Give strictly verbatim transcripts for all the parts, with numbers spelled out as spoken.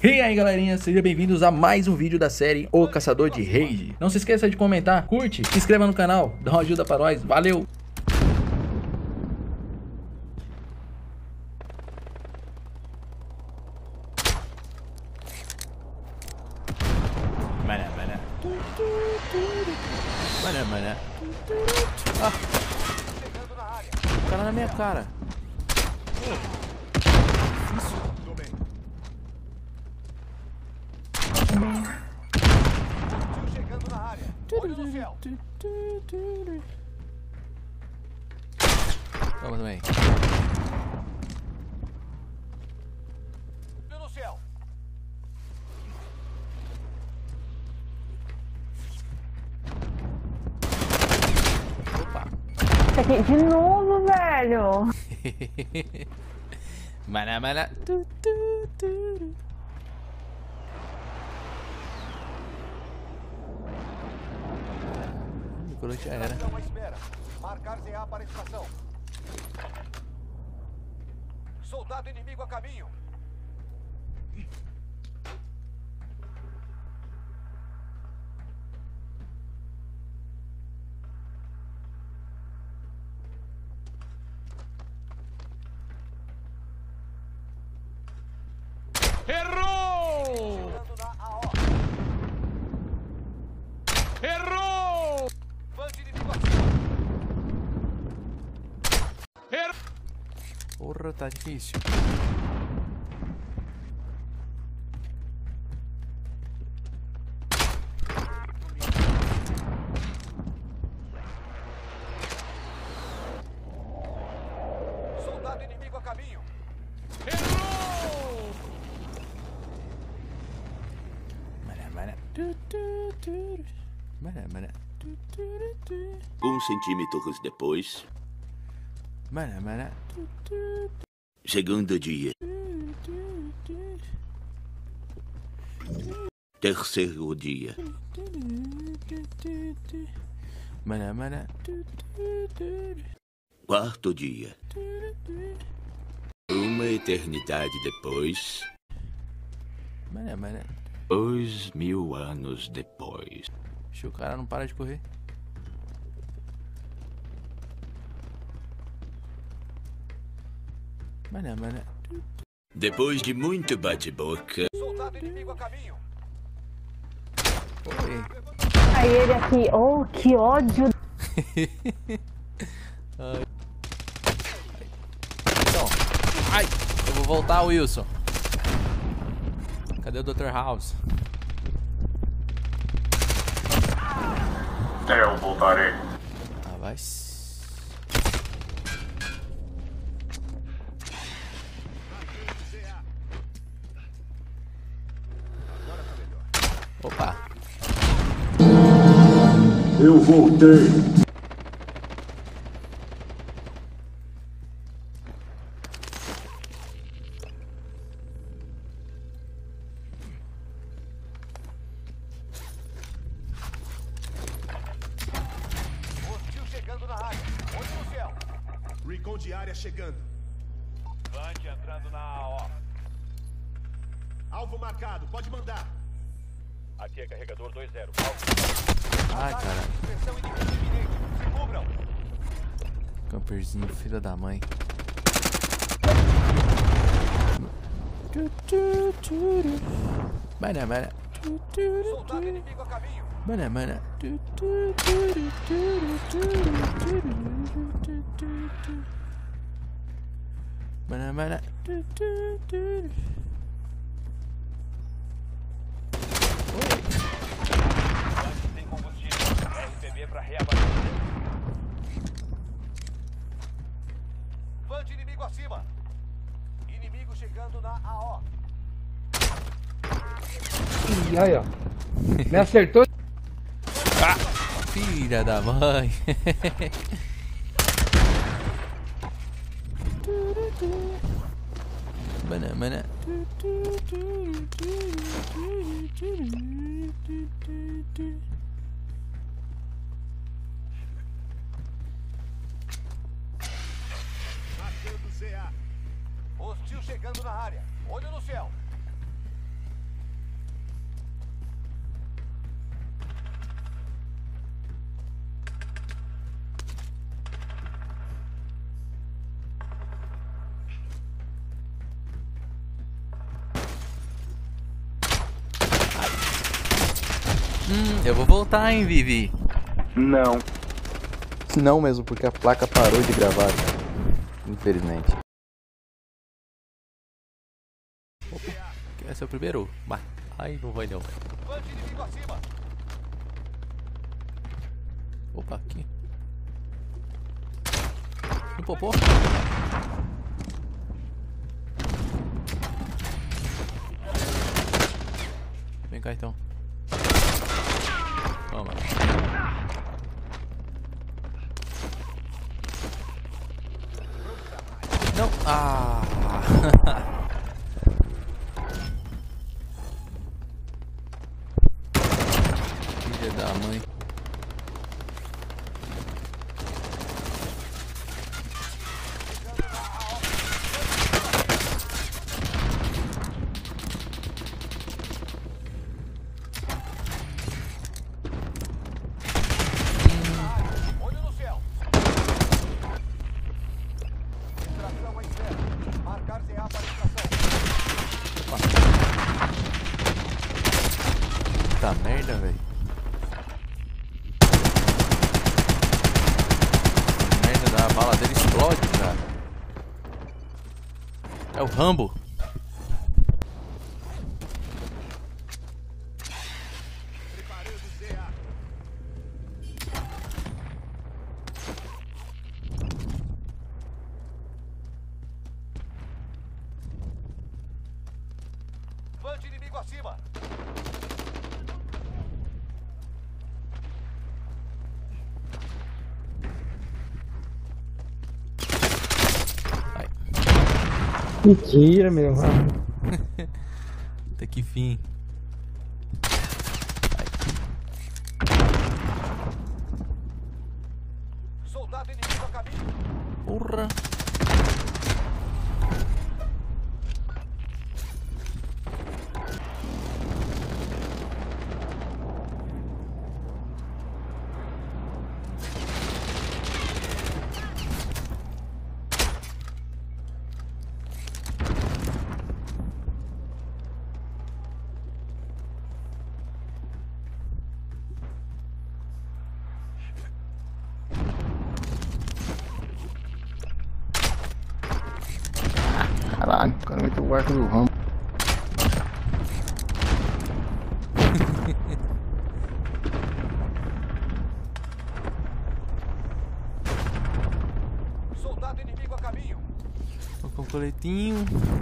E aí galerinha, sejam bem-vindos a mais um vídeo da série O Caçador de Rage. Não se esqueça de comentar, curte, se inscreva no canal, dá uma ajuda pra nós, valeu! Mané, mané. Mané, mané. Ah. O cara na minha cara. Chegando na área. Olho no céu. Vamos também. Olho no céu. Opa. Aqui de novo, velho. Mané, mané. O já era. Estação à espera. Marcar Z A para a estação. Soldado inimigo a caminho. Errou! Chegando na A O. Errou! Bande inimigo acima. Porra, tá difícil. Soldado inimigo a caminho. Errou! Mané, mané. Mané, mané. Um centímetros depois, Mané, mané. segundo dia, terceiro dia, Mané, mané. quarto dia, uma eternidade depois, Mané, mané. dois mil anos depois. Deixa o cara não para de correr. Mané, mané. Depois de muito bate-boca, Soldado inimigo a caminho. Oi. Aí ele aqui, oh, que ódio. Então. Ai! Eu vou voltar, Wilson. Cadê o doutor House? Eu voltarei. Ah, vai. Opa. Eu voltei. Hostil chegando na área. Olho no céu. Recon de área chegando. Bande entrando na A O. Alvo marcado, pode mandar. Aqui é carregador dois zero. Ai, cara. Pressão inimiga iminente. Se cubram. Camperzinho, filho da mãe. Mané, mané. Soldado inimigo a caminho. Mané, mané. Mané, mané. Bande tem combustível. R P B para reabastecer. Bande inimigo acima. Inimigo chegando na A O. E aí, ó. Me acertou. Filha da mãe. Mané, mané. Marcando Z A. Hostil chegando na área. Olho no céu. Hum, eu vou voltar, hein, Vivi. Não. Não mesmo, porque a placa parou de gravar, cara. Infelizmente. Opa, quem vai ser o primeiro? Bah, ai, não vai não. Vante inimigo acima. Opa, aqui. No popô. Vem cá então. Toma. Não. Ah. Filha da mãe. Olho no céu. Extração em zero. Marcar Z A para extração. Puta merda, velho. Merda da bala dele explode, cara. É o Rambo. Preparando Z A. Vante inimigo acima. Ai, Mentira, meu. até que fim. Soldado inimigo a caminho. Porra. Caralho, o cara meteu o arco do Rambo. Soldado inimigo a caminho. Tô com o coletinho.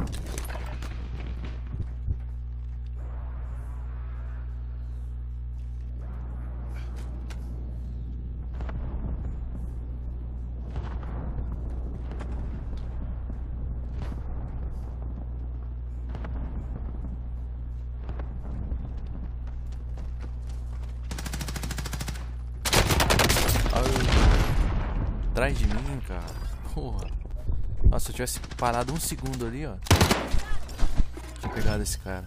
Ai, atrás de mim, cara. Porra. Nossa, se eu tivesse parado um segundo ali, ó. Tinha pegado esse cara.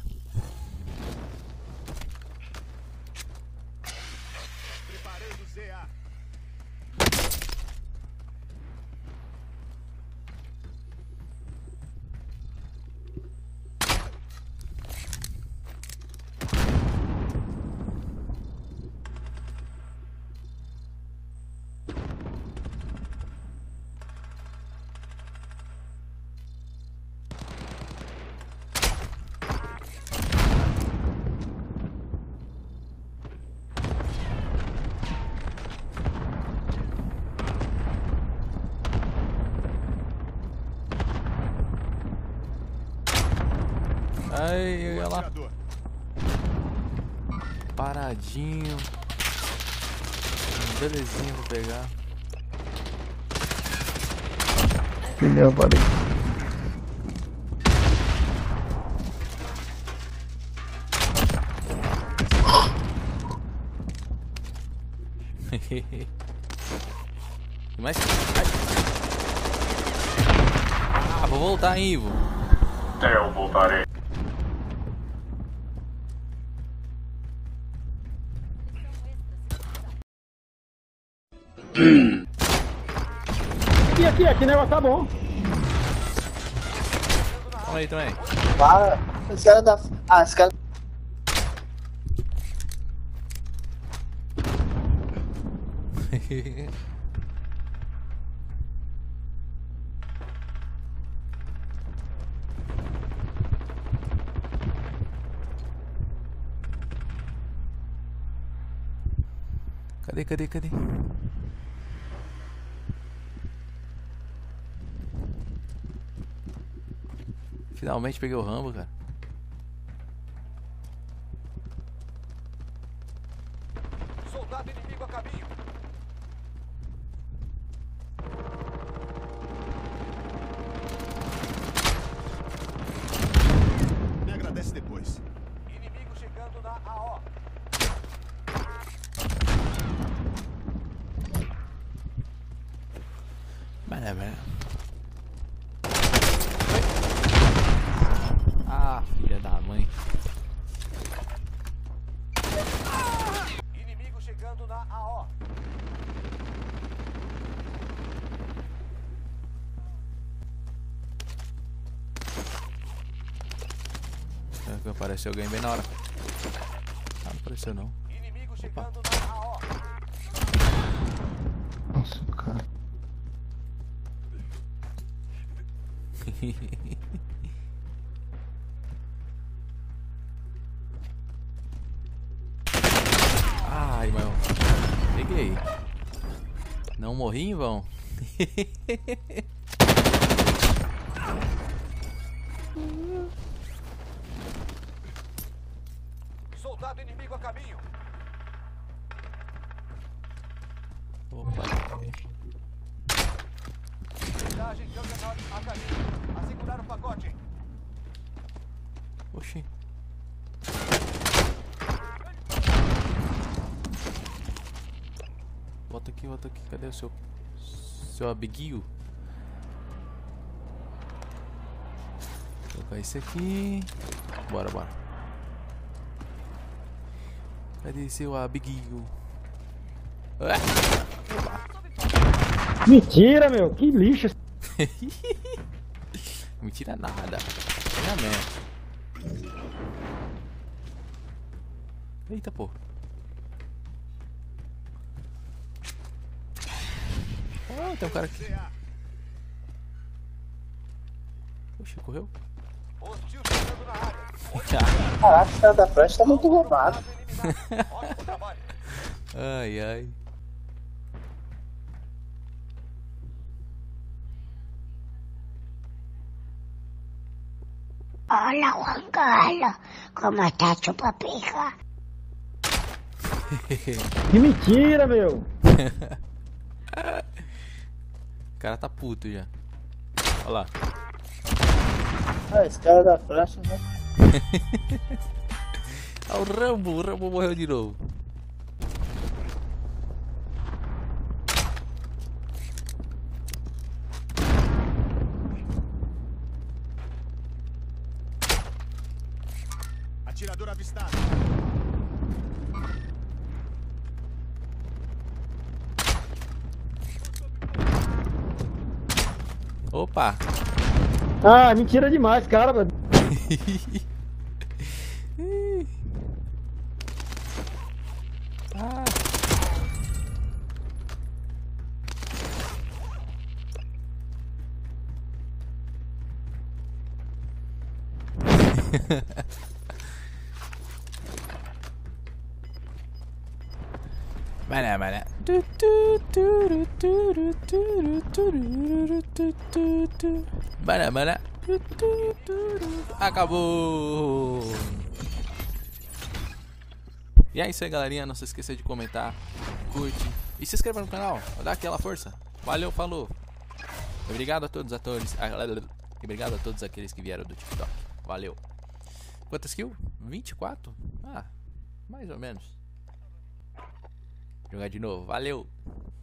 Preparando Z A. Ai, eu ia lá. Atirador. Paradinho. Belezinha, vou pegar. Pneu, parei. Que mais? Ai. Ah, vou voltar, hein, Ivo. Eu voltarei. Aqui, aqui, aqui, negócio tá bom. Toma aí também. Para. Esse cara da. Ah, esse cara. Cadê, cadê, cadê? Finalmente peguei o Rambo, cara. Soldado inimigo a caminho. Me agradece depois. Inimigo chegando na A O. Mané, mané. Ah, filha da mãe. Inimigo chegando na A O. Será que apareceu alguém bem na hora? Ah, não apareceu não. Inimigo chegando na A O. Nossa, cara. Ai, meu. Peguei. Não morri em vão. Soldado inimigo a caminho. Opa. Blindagem Juggernaut a caminho. Assegurar o pacote. Oxi. Volta aqui, volta aqui. Cadê o seu... Seu amiguinho? Vou colocar esse aqui. Bora, bora. Cadê seu amiguinho? Ah! Mentira, meu. Que lixo. Mentira nada. Realmente. Eita, pô. Oh, tem um cara aqui. Oxe, correu? Hostil chegando na área. Caraca, o cara da frente tá muito roubado. Ótimo trabalho. Ai, ai. Hola Juan Carlos, ¿cómo está Chupapica? Que mentira, meu. O cara tá puto já. Olha lá. Ah, esse cara da flecha, né? Ah, o Rambo, o Rambo morreu de novo. Atirador avistado. Opa! Ah, mentira demais, cara. Mano. Ah. Mané, mané. Mané, mané. Acabou. E é isso aí, galerinha. Não se esqueça de comentar, curte e se inscreva no canal. Dá aquela força. Valeu, falou. Obrigado a todos os atores. E obrigado a todos aqueles que vieram do TikTok. Valeu. Quantas kills? vinte e quatro? Ah, mais ou menos. Jogar de novo. Valeu.